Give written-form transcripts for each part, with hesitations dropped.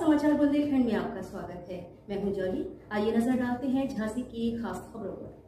समाचार बुंदेलखंड में आपका स्वागत है। मैं हूं जॉली। आइए नजर डालते हैं झांसी की खास खबरों पर।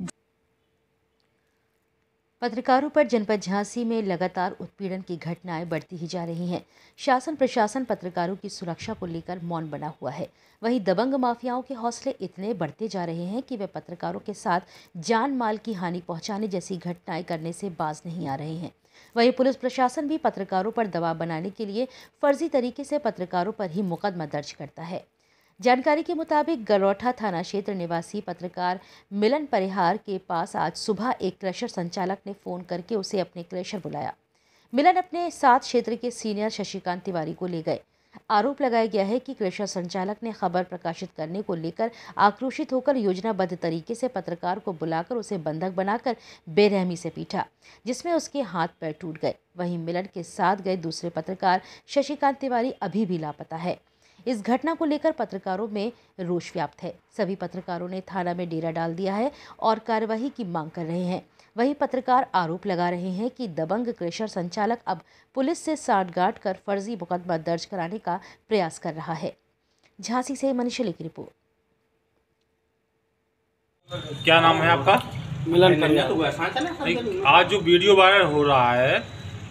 पत्रकारों पर जनपद झांसी में लगातार उत्पीड़न की घटनाएं बढ़ती ही जा रही हैं। शासन प्रशासन पत्रकारों की सुरक्षा को लेकर मौन बना हुआ है। वहीं दबंग माफियाओं के हौसले इतने बढ़ते जा रहे हैं कि वे पत्रकारों के साथ जान माल की हानि पहुंचाने जैसी घटनाएं करने से बाज नहीं आ रहे हैं। वहीं पुलिस प्रशासन भी पत्रकारों पर दबाव बनाने के लिए फर्जी तरीके से पत्रकारों पर ही मुकदमा दर्ज करता है। जानकारी के मुताबिक गलौठा थाना क्षेत्र निवासी पत्रकार मिलन परिहार के पास आज सुबह एक क्रशर संचालक ने फोन करके उसे अपने क्रशर बुलाया। मिलन अपने साथ क्षेत्र के सीनियर शशिकांत तिवारी को ले गए। आरोप लगाया गया है कि क्रशर संचालक ने खबर प्रकाशित करने को लेकर आक्रोशित होकर योजनाबद्ध तरीके से पत्रकार को बुलाकर उसे बंधक बनाकर बेरहमी से पीटा, जिसमें उसके हाथ पैर टूट गए। वहीं मिलन के साथ गए दूसरे पत्रकार शशिकांत तिवारी अभी भी लापता है। इस घटना को लेकर पत्रकारों में रोष व्याप्त है। सभी पत्रकारों ने थाना में डेरा डाल दिया है और कार्यवाही की मांग कर रहे हैं। वहीं पत्रकार आरोप लगा रहे हैं कि दबंग क्रशर संचालक अब पुलिस से सांठगांठ कर फर्जी मुकदमा दर्ज कराने का प्रयास कर रहा है। झांसी से मनीष की रिपोर्ट। क्या नाम है आपका? मिलन। आज जो वीडियो वायरल हो रहा है,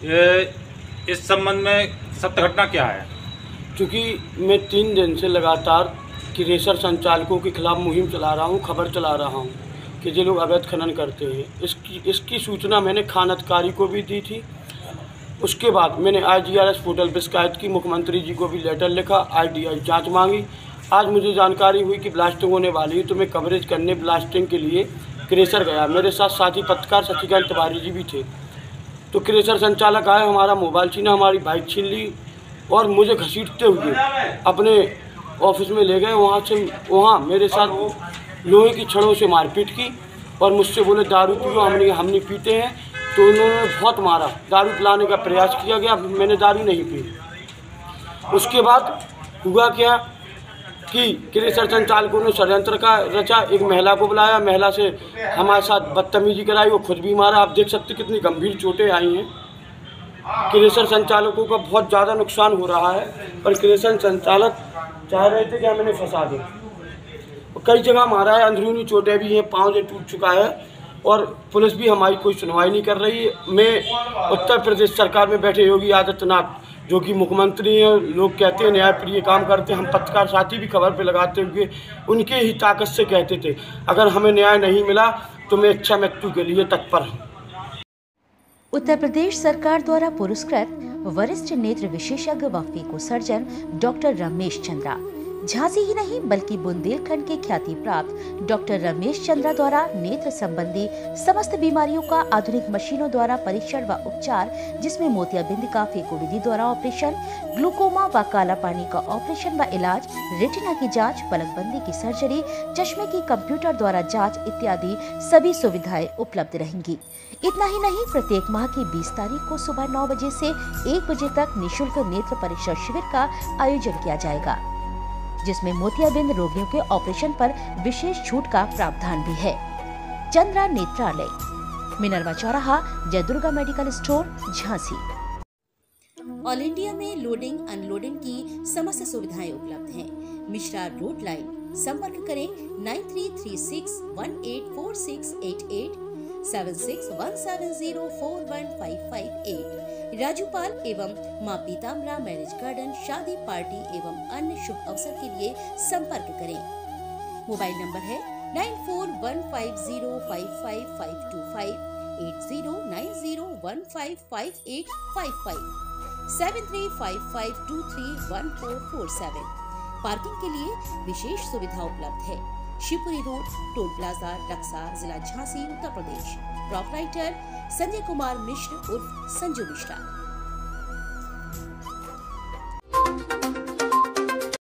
इस संबंध में सत्य घटना क्या है? क्योंकि मैं 3 दिन से लगातार क्रशर संचालकों के खिलाफ मुहिम चला रहा हूं, खबर चला रहा हूं कि जो लोग अवैध खनन करते हैं। इसकी सूचना मैंने खान अधिकारी को भी दी थी। उसके बाद मैंने IGRS पोर्टल पर शिकायत की, मुख्यमंत्री जी को भी लेटर लिखा, IDI जांच मांगी। आज मुझे जानकारी हुई कि ब्लास्टिंग होने वाली है, तो मैं कवरेज करने ब्लास्टिंग के लिए क्रशर गया। मेरे साथ साथी पत्रकार शशिकांत तिवारी जी भी थे। तो क्रशर संचालक आए, हमारा मोबाइल छीना, हमारी बाइक छीन ली और मुझे घसीटते हुए अपने ऑफिस में ले गए। वहाँ मेरे साथ लोहे की छड़ों से मारपीट की और मुझसे बोले दारू पियो, हमने पीते हैं। तो उन्होंने बहुत मारा, दारू पिलाने का प्रयास किया गया, मैंने दारू नहीं पी। उसके बाद हुआ क्या कि क्रशर संचालकों ने षड्यंत्र का रचा, एक महिला को बुलाया, महिला से हमारे साथ बदतमीजी कराई, वो खुद भी मारा। आप देख सकते कितनी गंभीर चोटें आई हैं। क्रशर संचालकों का बहुत ज़्यादा नुकसान हो रहा है, पर क्रशर संचालक चाह रहे थे कि हम इन्हें फंसा दें। कई जगह मारा है, अंदरूनी चोटें भी हैं, पाँव से टूट चुका है और पुलिस भी हमारी कोई सुनवाई नहीं कर रही है। मैं उत्तर प्रदेश सरकार में बैठे योगी आदित्यनाथ, जो कि मुख्यमंत्री हैं, लोग कहते हैं न्यायप्रिय काम करते हैं, हम पत्रकार साथी भी खबर पे लगाते हुए उनके ही ताकत से कहते थे अगर हमें न्याय नहीं मिला तो मैं इच्छा मृत्यु के लिए तत्पर हूँ। उत्तर प्रदेश सरकार द्वारा पुरस्कृत वरिष्ठ नेत्र विशेषज्ञ व phaco surgeon doctor Ramesh Chandra Jhansi ही नहीं बल्कि बुंदेलखंड के ख्याति प्राप्त डॉक्टर रमेश चंद्रा द्वारा नेत्र संबंधी समस्त बीमारियों का आधुनिक मशीनों द्वारा परीक्षण व उपचार, जिसमें मोतियाबिंद का फीको विधि द्वारा ऑपरेशन, ग्लूकोमा व काला पानी का ऑपरेशन व इलाज, रेटिना की जांच, पलकबंदी की सर्जरी, चश्मे की कंप्यूटर द्वारा जांच इत्यादि सभी सुविधाएं उपलब्ध रहेंगी। इतना ही नहीं, प्रत्येक माह की 20 तारीख को सुबह 9 बजे से 1 बजे तक निःशुल्क नेत्र परीक्षा शिविर का आयोजन किया जाएगा, जिसमें मोतियाबिंद रोगियों के ऑपरेशन पर विशेष छूट का प्रावधान भी है। चंद्रा नेत्रालय, मिनरवा चौराहा, Jai Durga medical store, Jhansi. All India में लोडिंग अनलोडिंग की समस्त सुविधाएं उपलब्ध हैं। मिश्रा रोड लाइन, संपर्क करें 9336184688 7617041558। राजूपाल एवं मां पीताम्बरा मैरिज गार्डन, शादी पार्टी एवं अन्य शुभ अवसर के लिए संपर्क करें। मोबाइल नंबर है 9415055525, 8090155855, 7355231447। पार्किंग के लिए विशेष सुविधा उपलब्ध है। Shivpuri road, toll plaza, Raksa, जिला झांसी, उत्तर प्रदेश। प्रोपराइटर संजय कुमार मिश्र उर्फ संजू मिश्रा।